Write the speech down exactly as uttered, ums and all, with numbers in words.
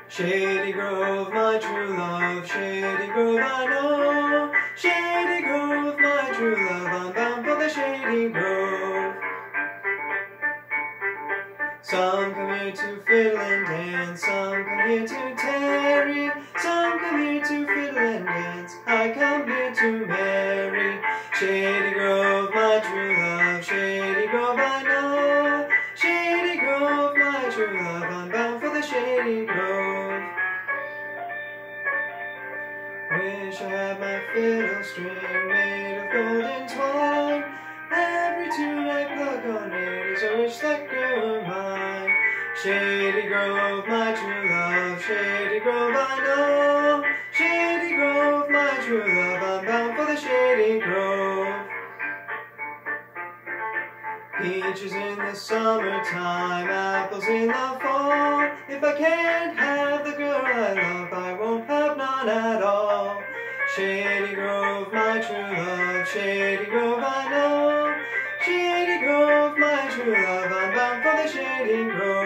Shady Grove, my true love, Shady Grove, I know. Shady Grove, my true love, I'm bound for the Shady Grove. Some come here to fiddle and dance, some come here to tarry, some come here to fiddle and dance, I come here to marry. Shady Grove, my true love, Shady Grove, I know. Shady Grove, my true love, I'm bound for the Shady Grove. Wish I had my fiddle string made of golden twine. Every tune I pluck on it is a wish that grew mine. Shady Grove, my true love, Shady Grove, I know. Shady Grove, my true love, I'm bound for the Shady Grove. Peaches in the summertime, apples in the fall. If I can't have the girl I love, I won't have none at all. Shady Grove, my true love, Shady Grove, I know. Shady Grove, my true love, I'm bound for the Shady Grove.